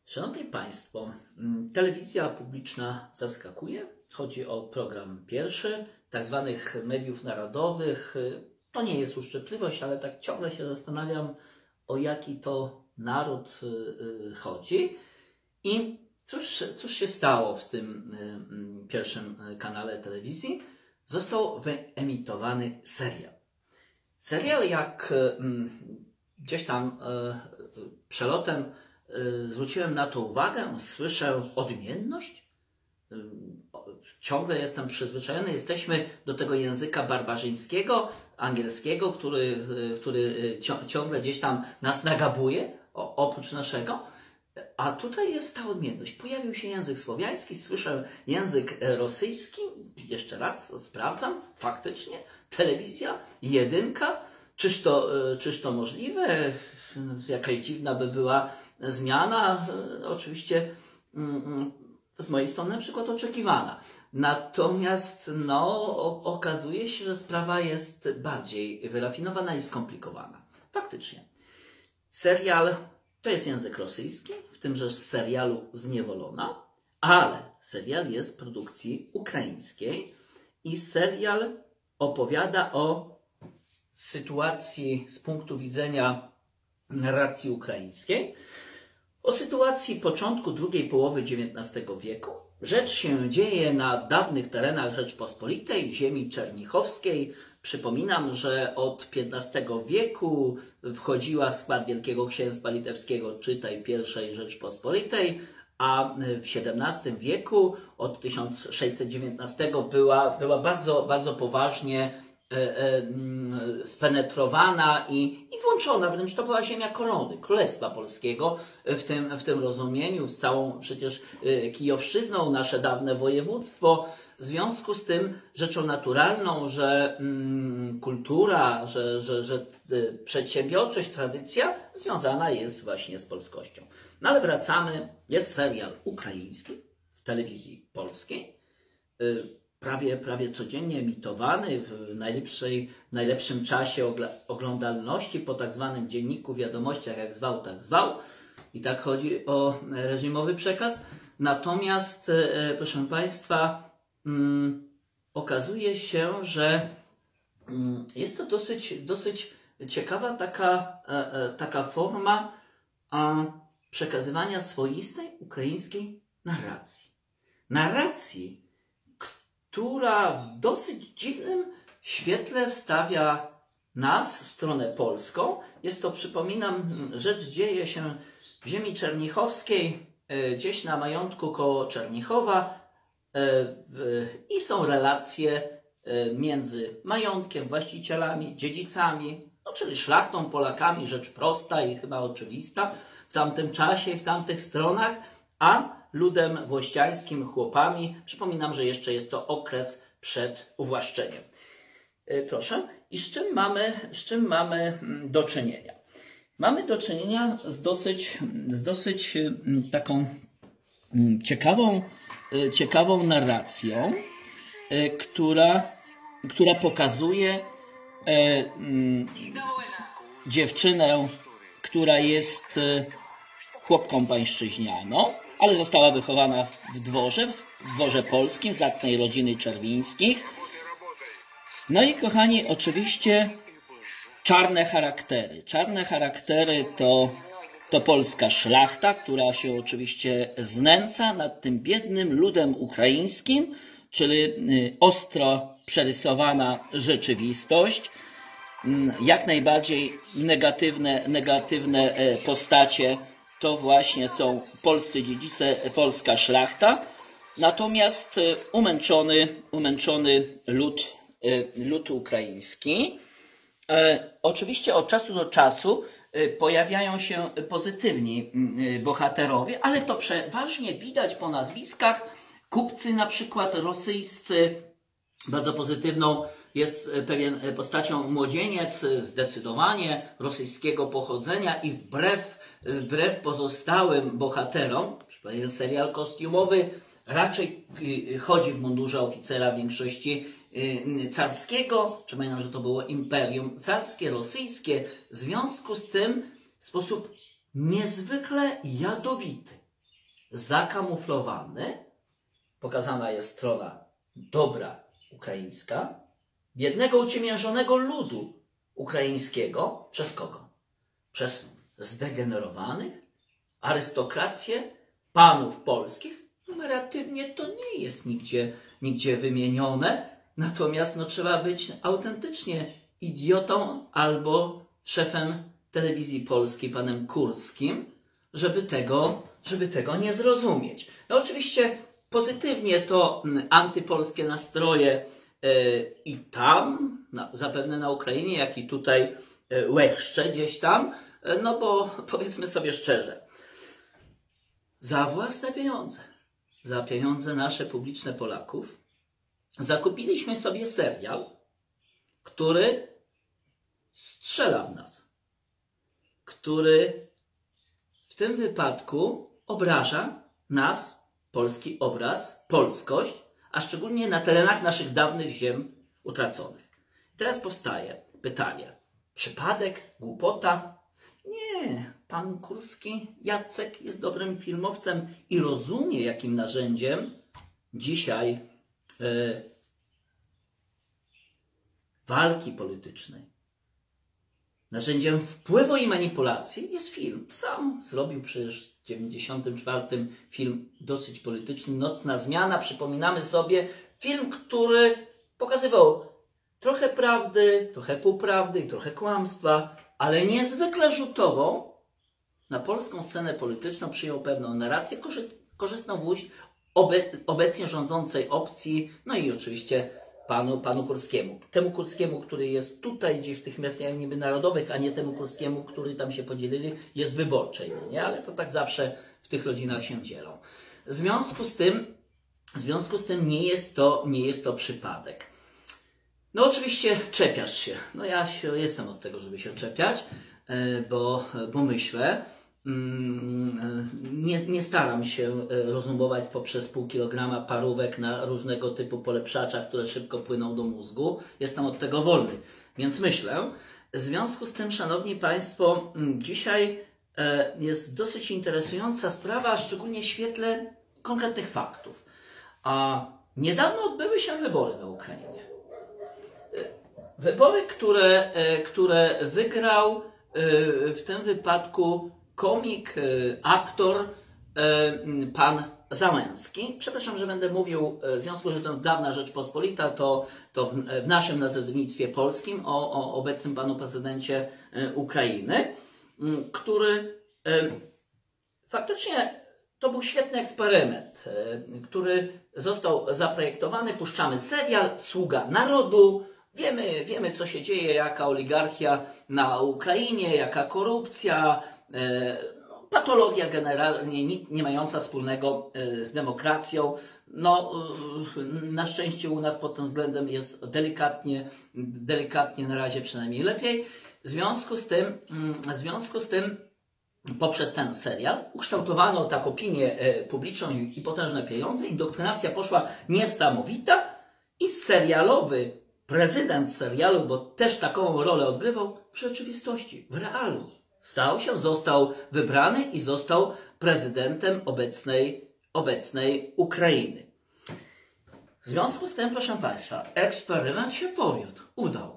Szanowni Państwo, telewizja publiczna zaskakuje. Chodzi o program pierwszy, tak zwanych mediów narodowych. To nie jest uszczypliwość, ale tak ciągle się zastanawiam, o jaki to naród chodzi. I cóż się stało w tym pierwszym kanale telewizji? Został wyemitowany serial. Serial, jak gdzieś tam przelotem zwróciłem na to uwagę, słyszę odmienność. Ciągle jestem przyzwyczajony, jesteśmy do tego języka barbarzyńskiego, angielskiego, który ciągle gdzieś tam nas nagabuje, oprócz naszego. A tutaj jest ta odmienność. Pojawił się język słowiański, słyszę język rosyjski. Jeszcze raz sprawdzam, faktycznie telewizja, jedynka. Czyż to możliwe? Jakaś dziwna by była zmiana. Oczywiście z mojej strony na przykład oczekiwana. Natomiast okazuje się, że sprawa jest bardziej wyrafinowana i skomplikowana. Faktycznie. Serial to jest język rosyjski, w tymże z serialu Zniewolona, ale serial jest produkcji ukraińskiej i serial opowiada o sytuacji z punktu widzenia narracji ukraińskiej, o sytuacji początku drugiej połowy XIX wieku. Rzecz się dzieje na dawnych terenach Rzeczpospolitej, ziemi czernichowskiej. Przypominam, że od XV wieku wchodziła w skład Wielkiego Księstwa Litewskiego, czytaj I Rzeczpospolitej, a w XVII wieku od 1619 była bardzo, bardzo poważnie spenetrowana i włączona, wręcz to była ziemia korony, Królestwa Polskiego w tym rozumieniu, z całą przecież Kijowszczyzną, nasze dawne województwo. W związku z tym rzeczą naturalną, że kultura, że przedsiębiorczość, tradycja związana jest właśnie z polskością. No ale wracamy, jest serial ukraiński w telewizji polskiej, prawie codziennie emitowany w najlepszym czasie oglądalności po tak zwanym dzienniku wiadomościach, jak zwał, tak zwał. I tak chodzi o reżimowy przekaz. Natomiast, proszę Państwa, okazuje się, że jest to dosyć ciekawa taka forma przekazywania swoistej ukraińskiej narracji. Narracji, która w dosyć dziwnym świetle stawia nas, stronę polską. Jest to, przypominam, rzecz dzieje się w ziemi czernichowskiej, gdzieś na majątku koło Czernichowa i są relacje między majątkiem, właścicielami, dziedzicami, czyli szlachtą, Polakami, rzecz prosta i chyba oczywista w tamtym czasie i w tamtych stronach, a ludem włościańskim, chłopami. Przypominam, że jeszcze jest to okres przed uwłaszczeniem. Proszę. I z czym mamy do czynienia? Mamy do czynienia z dosyć taką ciekawą narracją, która pokazuje dziewczynę, która jest chłopką pańszczyźnianą, ale została wychowana w dworze polskim, zacnej rodziny Czerwińskich. No i kochani, oczywiście czarne charaktery. Czarne charaktery to polska szlachta, która się oczywiście znęca nad tym biednym ludem ukraińskim, czyli ostro przerysowana rzeczywistość. Jak najbardziej negatywne postacie to właśnie są polscy dziedzice, polska szlachta, natomiast umęczony lud ukraiński. Oczywiście od czasu do czasu pojawiają się pozytywni bohaterowie, ale to przeważnie widać po nazwiskach. Kupcy na przykład rosyjscy, bardzo pozytywną jest pewien postacią młodzieniec, zdecydowanie rosyjskiego pochodzenia i wbrew pozostałym bohaterom, ten serial kostiumowy raczej chodzi w mundurze oficera w większości carskiego. Przypominam, że to było imperium carskie, rosyjskie. W związku z tym w sposób niezwykle jadowity zakamuflowany. Pokazana jest strona dobra ukraińska, biednego, uciemiężonego ludu ukraińskiego. Przez kogo? Przez zdegenerowanych, arystokrację, panów polskich. Numeratywnie to nie jest nigdzie wymienione, natomiast no, trzeba być autentycznie idiotą albo szefem telewizji polskiej, panem Kurskim, żeby tego nie zrozumieć. No oczywiście pozytywnie to antypolskie nastroje i tam, zapewne na Ukrainie, jak i tutaj łechcze gdzieś tam, no bo powiedzmy sobie szczerze, za własne pieniądze, za pieniądze nasze publiczne Polaków, zakupiliśmy sobie serial, który strzela w nas, który w tym wypadku obraża nas, polski obraz, polskość, a szczególnie na terenach naszych dawnych ziem utraconych. Teraz powstaje pytanie, przypadek, głupota? Nie, pan Kurski, Jacek, jest dobrym filmowcem i rozumie, jakim narzędziem dzisiaj walki politycznej, narzędziem wpływu i manipulacji jest film. Sam zrobił przecież w 1994 film dosyć polityczny, Nocna Zmiana. Przypominamy sobie film, który pokazywał trochę prawdy, trochę półprawdy i trochę kłamstwa, ale niezwykle rzutową na polską scenę polityczną przyjął pewną narrację korzystną w ust obecnie rządzącej opcji, no i oczywiście panu Kurskiemu. Temu Kurskiemu, który jest tutaj gdzieś w tych miastach niby narodowych, a nie temu Kurskiemu, który tam się podzielili, jest wyborczej, no nie? Ale to tak zawsze w tych rodzinach się dzielą. W związku z tym nie jest to przypadek. No oczywiście czepiasz się. No ja jestem od tego, żeby się czepiać, bo myślę, nie staram się rozumować poprzez pół kilograma parówek na różnego typu polepszaczach, które szybko płyną do mózgu. Jestem od tego wolny. Więc myślę, w związku z tym, szanowni państwo, dzisiaj jest dosyć interesująca sprawa, szczególnie w świetle konkretnych faktów. A niedawno odbyły się wybory na Ukrainie. Wybory, które wygrał w tym wypadku komik, aktor, pan Załęski. Przepraszam, że będę mówił, w związku z tym, że to dawna Rzeczpospolita, to w naszym nazewnictwie polskim o obecnym panu prezydencie Ukrainy, który faktycznie to był świetny eksperyment, który został zaprojektowany. Puszczamy serial Sługa Narodu. Wiemy, co się dzieje, jaka oligarchia na Ukrainie, jaka korupcja, patologia generalnie nic nie mająca wspólnego z demokracją. No, na szczęście u nas pod tym względem jest delikatnie na razie przynajmniej lepiej. W związku z tym poprzez ten serial ukształtowano tak opinię publiczną i potężne pieniądze. Indoktrynacja poszła niesamowita i serialowy prezydent serialu, bo też taką rolę odgrywał, w rzeczywistości, w realu został wybrany i został prezydentem obecnej Ukrainy. W związku z tym, proszę państwa, eksperyment się powiódł, udał.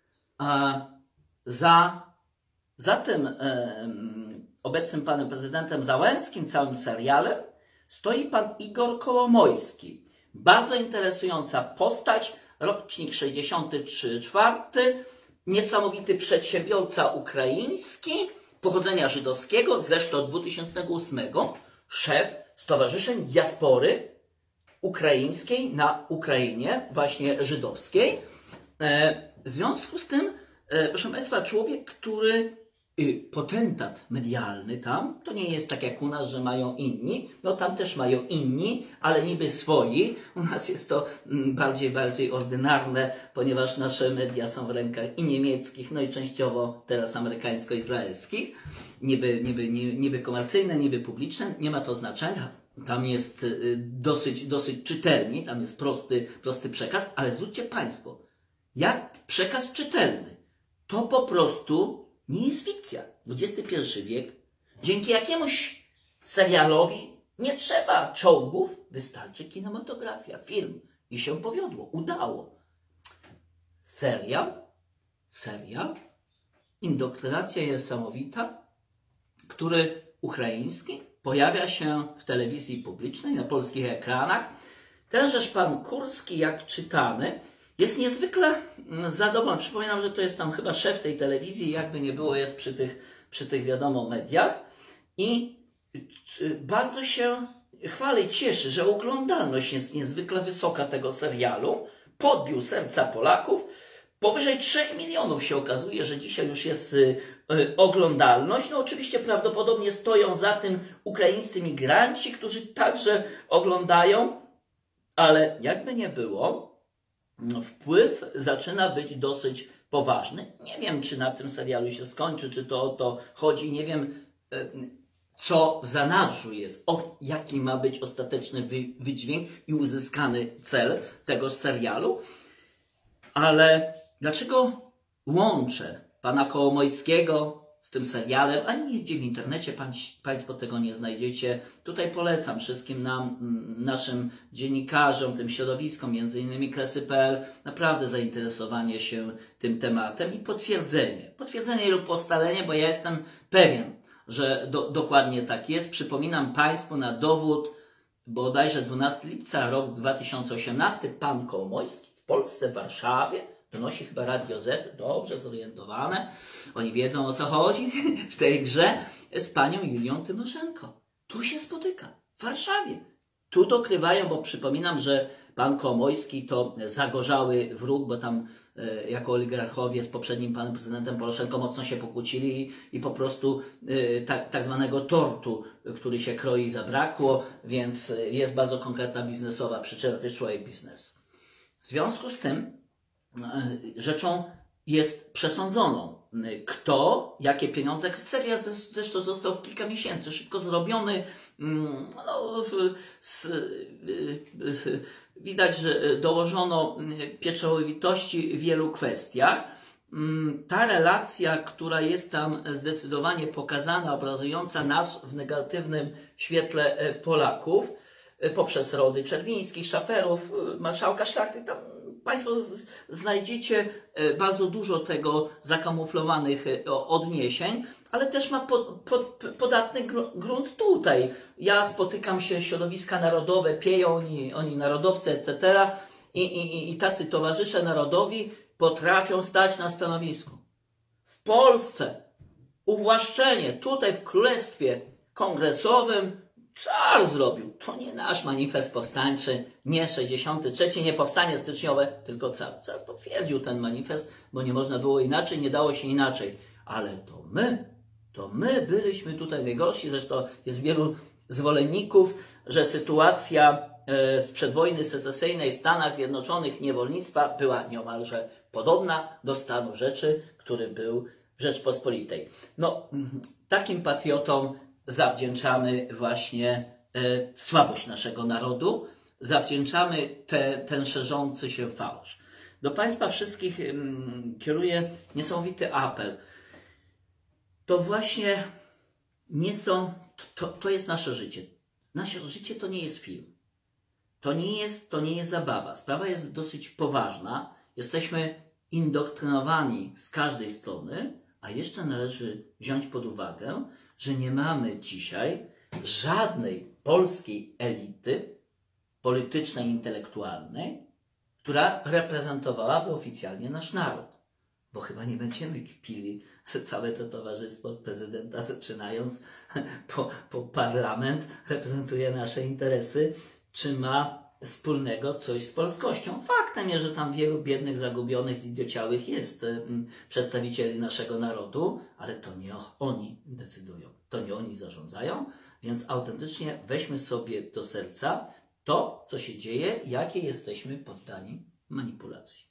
Za tym obecnym panem prezydentem Załęskim, całym serialem, stoi pan Igor Kołomojski. Bardzo interesująca postać, rocznik 63-4, niesamowity przedsiębiorca ukraiński, pochodzenia żydowskiego, zresztą od 2008, szef Stowarzyszeń Diaspory Ukraińskiej na Ukrainie, właśnie żydowskiej. W związku z tym, proszę państwa, człowiek, który potentat medialny tam, to nie jest tak jak u nas, że mają inni, no tam też mają inni, ale niby swoi. U nas jest to bardziej ordynarne, ponieważ nasze media są w rękach i niemieckich, no i częściowo teraz amerykańsko-izraelskich, niby komercyjne, niby publiczne, nie ma to znaczenia. Tam jest dosyć czytelni, tam jest prosty przekaz, ale zwróćcie państwo, jak przekaz czytelny, to po prostu nie jest fikcja. XXI wiek, dzięki jakiemuś serialowi, Nie trzeba czołgów, wystarczy kinematografia, film. I się powiodło, udało. Serial, indoktrynacja niesamowita, który ukraiński pojawia się w telewizji publicznej, na polskich ekranach. Tenżeż pan Kurski, jak czytamy, jest niezwykle zadowolony. Przypominam, że to jest tam chyba szef tej telewizji, jakby nie było, jest przy tych wiadomo mediach. I bardzo się chwali, cieszy, że oglądalność jest niezwykle wysoka tego serialu. Podbił serca Polaków. Powyżej 3 milionów się okazuje, że dzisiaj już jest oglądalność. No oczywiście prawdopodobnie stoją za tym ukraińscy migranci, którzy także oglądają, ale jakby nie było, wpływ zaczyna być dosyć poważny. Nie wiem, czy na tym serialu się skończy, czy to o to chodzi. Nie wiem, co w zanadrzu jest, jaki ma być ostateczny wydźwięk i uzyskany cel tego serialu. Ale dlaczego łączę pana Kołomojskiego z tym serialem? Ani nigdzie w internecie Państwo tego nie znajdziecie. Tutaj polecam wszystkim naszym dziennikarzom, tym środowiskom, między innymi Kresy.pl, naprawdę zainteresowanie się tym tematem i potwierdzenie lub ustalenie, bo ja jestem pewien, że dokładnie tak jest. Przypominam Państwu na dowód, bodajże 12 lipca, rok 2018, pan Kołomojski w Polsce, w Warszawie, donosi chyba Radio Z, dobrze zorientowane, oni wiedzą, o co chodzi w tej grze, z panią Julią Tymoszenko. Tu się spotyka, w Warszawie. Tu dokrywają, bo przypominam, że pan Kołomojski to zagorzały wróg, bo tam jako oligarchowie z poprzednim panem prezydentem Poroszenko mocno się pokłócili i po prostu tak zwanego tortu, który się kroi, zabrakło, więc jest bardzo konkretna biznesowa przyczyna, to jest człowiek biznesu. W związku z tym rzeczą jest przesądzoną, kto, jakie pieniądze. Serial zresztą został w kilka miesięcy szybko zrobiony. No, widać, że dołożono pieczołowitości w wielu kwestiach. Ta relacja, która jest tam zdecydowanie pokazana, obrazująca nas w negatywnym świetle Polaków, poprzez rody Czerwińskich, Szaferów, marszałka Szlachty, tam Państwo znajdziecie bardzo dużo tego zakamuflowanych odniesień, ale też ma podatny grunt tutaj. Ja spotykam się, środowiska narodowe, pieją oni narodowcy, etc. I tacy towarzysze narodowi potrafią stać na stanowisku. W Polsce uwłaszczenie, tutaj w Królestwie Kongresowym, car zrobił. To nie nasz manifest powstańczy, nie 63, nie powstanie styczniowe, tylko car. Car potwierdził ten manifest, bo nie można było inaczej, nie dało się inaczej. Ale to my byliśmy tutaj najgorsi. Zresztą jest wielu zwolenników, że sytuacja sprzed wojny secesyjnej w Stanach Zjednoczonych, niewolnictwa, była niemalże podobna do stanu rzeczy, który był w Rzeczpospolitej. No, takim patriotom zawdzięczamy właśnie słabość naszego narodu, zawdzięczamy ten szerzący się fałsz. Do Państwa wszystkich kieruję niesamowity apel. To właśnie to jest nasze życie. Nasze życie to nie jest film. To nie jest zabawa. Sprawa jest dosyć poważna. Jesteśmy indoktrynowani z każdej strony, a jeszcze należy wziąć pod uwagę, że nie mamy dzisiaj żadnej polskiej elity politycznej, intelektualnej, która reprezentowałaby oficjalnie nasz naród. Bo chyba nie będziemy kpili, że całe to towarzystwo od prezydenta, zaczynając po parlament, reprezentuje nasze interesy, czy ma wspólnego coś z polskością. Faktem jest, że tam wielu biednych, zagubionych, zidiociałych jest przedstawicieli naszego narodu, ale to nie oni decydują, to nie oni zarządzają, więc autentycznie weźmy sobie do serca to, co się dzieje, jakie jesteśmy poddani manipulacji.